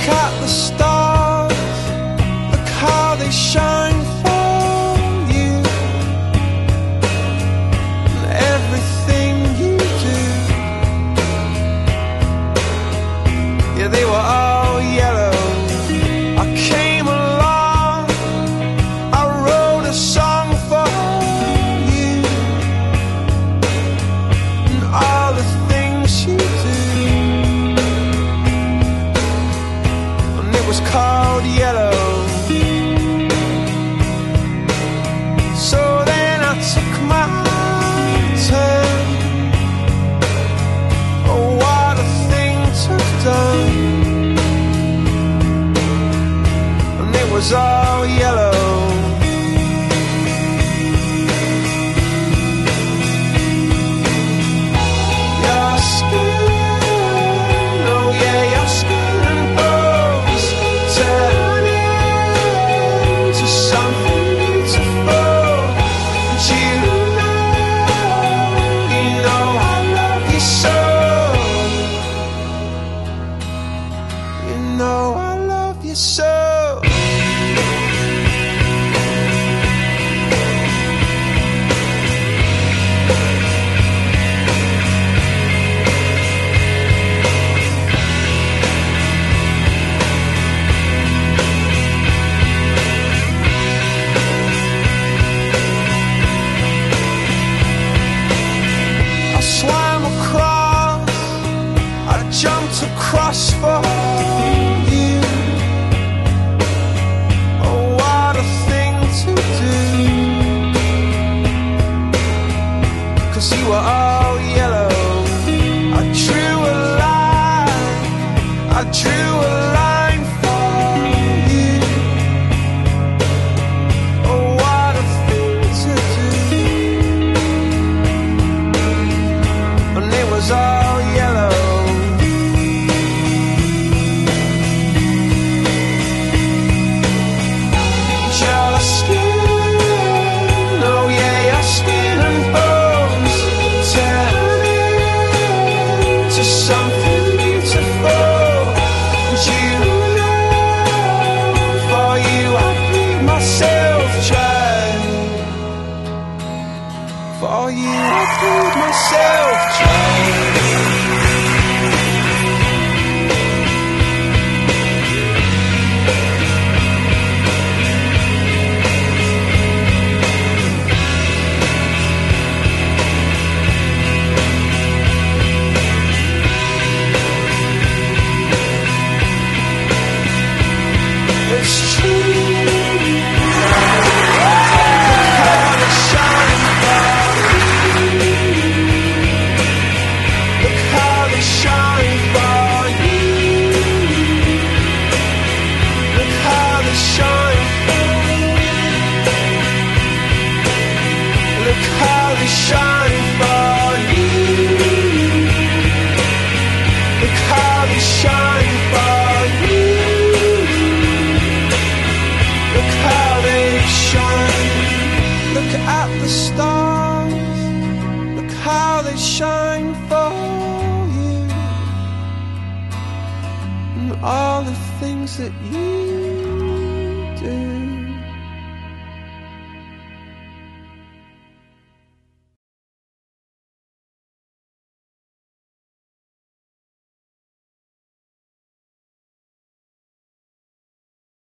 at the stars, look how they shine for you, and everything you do. Yeah, they were all yellow. I came along, I wrote a song for you, and all the things you do. And it was called Yellow. So then I took my turn. Oh, what a thing to have done. And it was all yellow. Your skin, oh yeah, your skin and bones turn into something beautiful. And you know I love you so. You know I love you so. I swam across, I jumped across for you. Oh, what a thing to do. 'Cause you were all yellow. I drew a line, I drew a line for you. Oh, what a thing to do. And it was all yellow. Your skin, oh yeah, your skin and bones turn into something beautiful. And you know, for you I'd leave myself dry. For you I'd leave myself dry. It's true. Look how they shine for you. Look how they shine for you. Look how they shine for you. Look how they shine for you. Look how they shine for you. Look how they shine. Look at the stars. Look how they shine for you. And all the things that you